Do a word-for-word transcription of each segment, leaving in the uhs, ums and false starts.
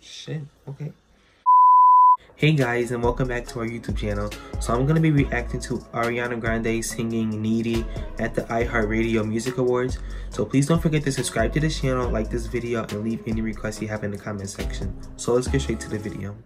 Shit, okay. Hey guys, and welcome back to our YouTube channel. So I'm going to be reacting to Ariana Grande singing Needy at the iHeartRadio Music Awards. So please don't forget to subscribe to this channel, like this video, and leave any requests you have in the comment section. So let's get straight to the video.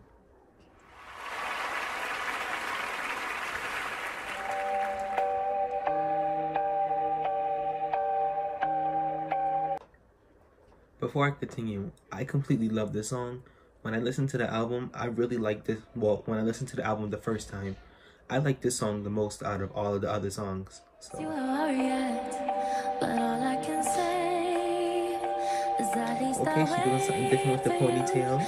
Before I continue, I completely love this song. When I listened to the album, I really liked this. Well, when I listened to the album the first time, I liked this song the most out of all of the other songs. So. Okay, she's doing something different with the ponytail.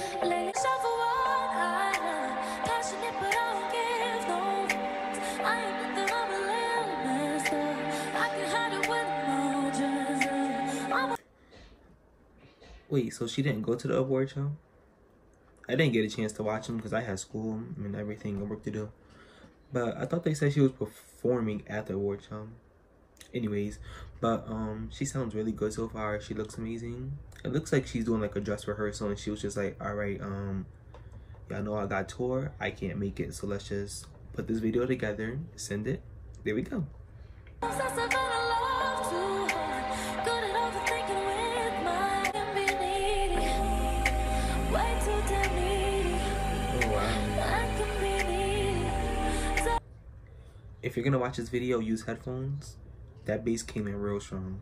Wait, so she didn't go to the award show? I didn't get a chance to watch them because I had school and everything and work to do. But I thought they said she was performing at the award show. Anyways, but um, she sounds really good so far. She looks amazing. It looks like she's doing like a dress rehearsal and she was just like, all right, um, y'all know I got tour. I can't make it, so let's just put this video together, send it. There we go. If you're gonna watch this video, use headphones. That bass came in real strong.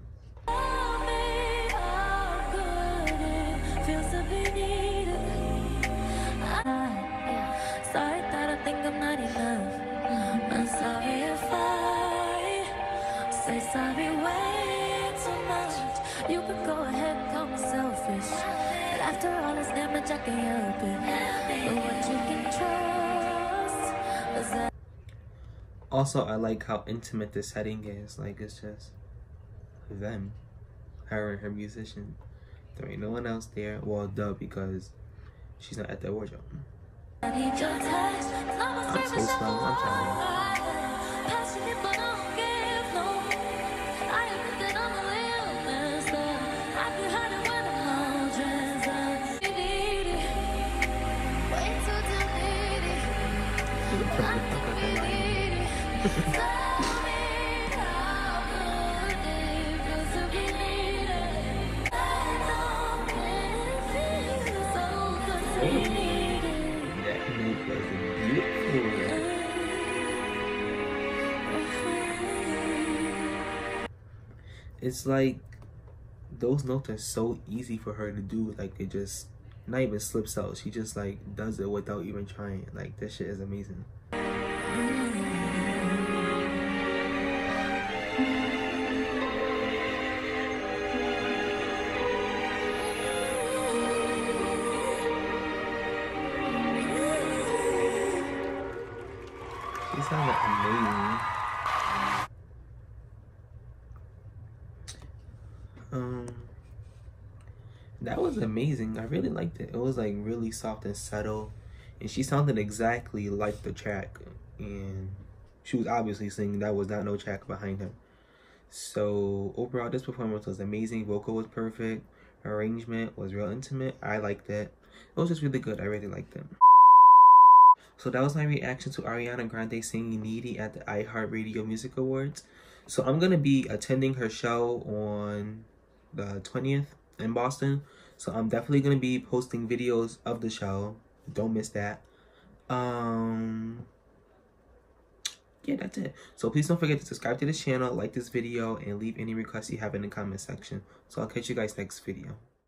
You could go ahead and call me selfish, but after all this damage I can't help it. But what you can trust is that. Also, I like how intimate the setting is. Like, it's just them, her and her musician. There ain't no one else there. Well, duh, because she's not at the award show. I'm so slow, I'm sorry. It's like those notes are so easy for her to do. Like, it just not even slips out. She just like does it without even trying. Like, this shit is amazing. She sounded amazing. Um, that was amazing. I really liked it. It was like really soft and subtle, and she sounded exactly like the track. And she was obviously singing. That was not no track behind her. So overall, this performance was amazing. Vocal was perfect. Arrangement was real intimate. I liked it. It was just really good. I really liked it. So that was my reaction to Ariana Grande singing Needy at the iHeartRadio Music Awards. So I'm going to be attending her show on the twentieth in Boston. So I'm definitely going to be posting videos of the show. Don't miss that. Um, yeah, that's it. So please don't forget to subscribe to this channel, like this video, and leave any requests you have in the comment section. So I'll catch you guys next video.